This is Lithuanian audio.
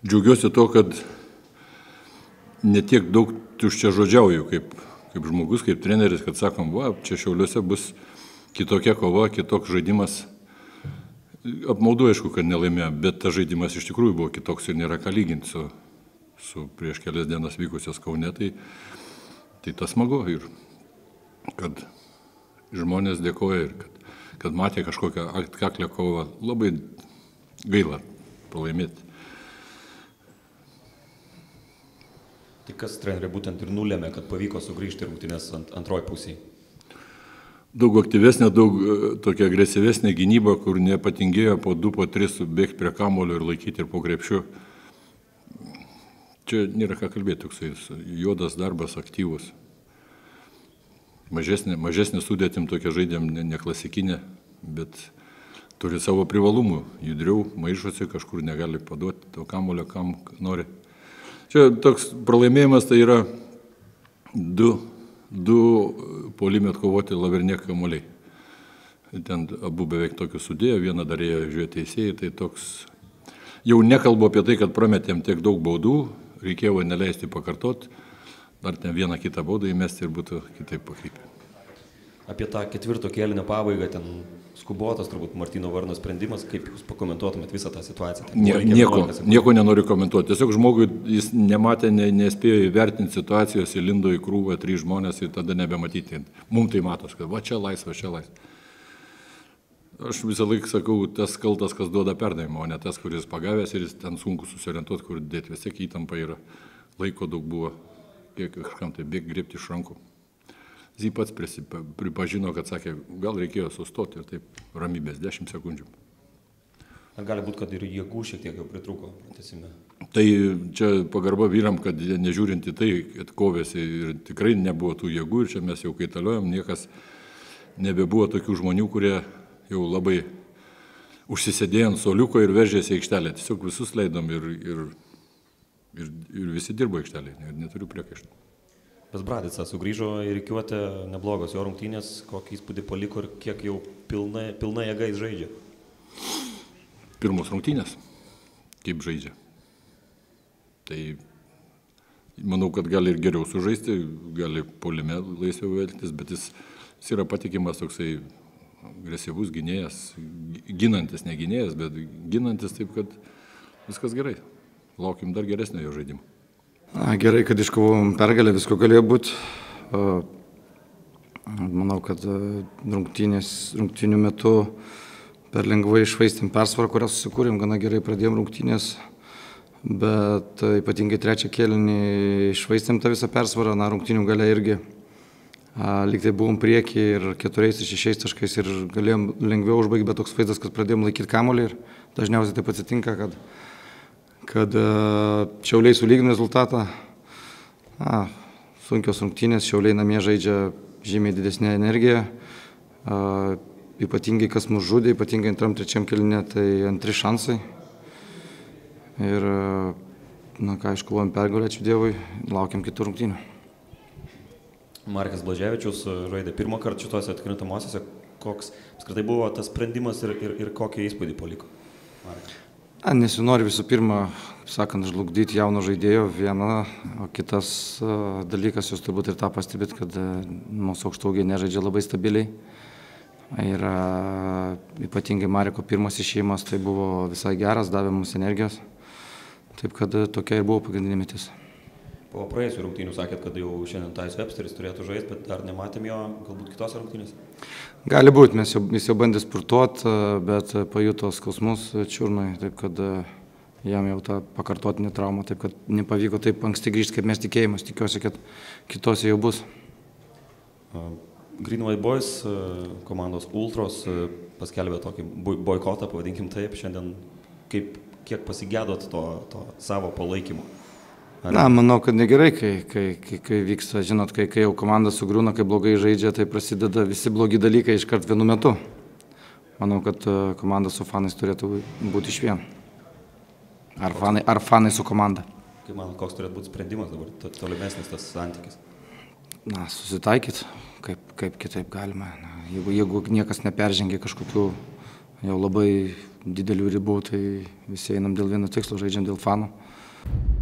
džiaugiuosi to, kad netiek daug tuščiažodžiauju kaip žmogus, kaip treneris, kad sakom, va, čia Šiauliuose bus kitokia kova, kitoks žaidimas. Apmaudu, aišku, kad nelaimėjo, bet tas žaidimas iš tikrųjų buvo kitoks ir nėra ką lyginti su prieš kelias dienas vykusios Kaune. Tai tas smagu ir kad žmonės dėkoja ir kad matė kažkokią atkaklę kovą. Labai gaila pralaimėti. Tai kas treneriai būtent ir nulėmė, kad pavyko sugrįžti rungtynės antroji pusėje? Daug aktyvesnė, daug tokia agresyvesnė gynyba, kur nepatingėjo po 2, po 3 bėgti prie kamulio ir laikyti ir po krepšiu. Čia nėra ką kalbėti, toksai juodas darbas, aktyvus. Mažesnė sudėtim tokia žaidėm, ne klasikinė, bet turi savo privalumų. Judriau, maišosi, kažkur negali paduoti to kamulio, kam nori. Čia toks pralaimėjimas tai yra du puolime atkovoti Lavernie kamuoliai. Ten abu beveik tokius sudėjo, vieną darėjo žiūrėti teisėjai, tai toks... Jau nekalbu apie tai, kad prametėm tiek daug baudų, reikėjo neleisti pakartoti, dar ten vieną kitą baudą įmesti ir būtų kitaip pakrypę. Apie tą ketvirto kėlinio pabaigą, ten skubotas turbūt Martyno Varno sprendimas, kaip jūs pakomentuotumėt visą tą situaciją? Nieko nenoriu komentuoti. Tiesiog žmogui jis nematė, nespėjo įvertinti situacijos, įlindo į krūvą 3 žmonės ir tada nebematyti. Mums tai matos, kad va čia laisva, čia laisva. Aš visą laiką sakau, tas kaltas, kas duoda perdavimą, o ne tas, kuris pagavęs ir jis ten sunku susiorientuoti, kur dėti. Vis tiek įtampa yra. Laiko daug buvo, kiek kažkam tai bėg grėbti iš rankų. Jis pats pripažino, kad sakė, gal reikėjo sustoti ir taip ramybės 10 sekundžių. Ar gali būti, kad ir jėgų šiek tiek jau pritrūko? Tai čia pagarba vyram, kad nežiūrint į tai, kad kovėsi ir tikrai nebuvo tų jėgų ir čia mes jau kaitaliojam, niekas nebebuvo tokių žmonių, kurie jau labai užsisėdėjo ant suoliuko ir veržėsi į aikštelę. Tiesiog visus leidom ir visi dirbo aikštelėje, neturiu priekaištų. Bradica sugrįžo į rikiuotę, neblogos jo rungtynės, kokį įspūdį paliko ir kiek jau pilna jėga jis žaidžia? Pirmos rungtynės, kaip žaidžia. Tai manau, kad gali ir geriau sužaisti, gali puolime laisviau elgtis, bet jis yra patikimas toksai agresyvus gynėjas, ginantis, ne gynėjas, bet ginantis taip, kad viskas gerai. Laukim dar geresnio jo žaidimo. Gerai, kad iškovom pergalę, visko galėjo būti. Manau, kad rungtynių metu per lengvai išvaistėm persvarą, kurią susikūrėm, gana gerai pradėjom rungtynės, bet ypatingai trečią kėlinį išvaistėm tą visą persvarą, rungtynių gale irgi. Lyg tai buvom priekį ir 4 ir 6 taškais ir galėjom lengviau užbaigti, bet toks vaizdas, kad pradėjom laikyti kamuolį ir dažniausiai taip atsitinka, kad Šiauliai sulygino rezultatą. Sunkios rungtynės, Šiauliai namie žaidžia žymiai didesnė energija. Ypatingai kas mus žudė, ypatingai antram, trečiam kėlinė, tai antri šansai. Ir, iškovojom pergalę, ačiū Dievui, laukiam kitų rungtynių. Markas Blaževičius žaidė pirmą kartą šituose atkrintamosiuose. Koks apskritai buvo tas sprendimas ir kokį įspūdį paliko? Nesinori visų pirma, kaip sakant, žlugdyti jauno žaidėjo vieną, o kitas dalykas, jūs turbūt ir tą pastebėt, kad mūsų aukštaugiai nežaidžia labai stabiliai. Ir ypatingai Mareko pirmas išėjimas tai buvo visai geras, davė mums energijos. Taip kad tokia ir buvo pagrindinė mintis. Po praėjusių rungtynių sakėt, kad jau šiandien Tyus Websteris turėtų žaisti, bet dar nematėm jo galbūt kitose rungtynėse? Gali būti, jis jau bandė spurtuoti, bet pajuto skausmus čiurnui, taip kad jam jau ta pakartotinė trauma, taip kad nepavyko taip anksti grįžti, kaip mes tikėjomės. Tikiuosi, kad kitose jau bus. Green White Boys komandos Ultros paskelbė tokį boikotą, pavadinkim taip, šiandien kiek pasigėdot to savo palaikymo? Manau, kad negerai, kai vyksta, žinot, kai jau komanda sugriūna, kai blogai žaidžia, tai prasideda visi blogi dalykai iškart vienu metu. Manau, kad komanda su fanais turėtų būti išvien. Ar fanai su komanda. Kaip manot, koks turėtų būti sprendimas dabar, tolimesnis tas santykis? Susitaikyti, kaip kitaip galima. Jeigu niekas neperžengia kažkokių jau labai didelių ribų, tai visi einam dėl vieno tikslo, žaidžiam dėl fanų.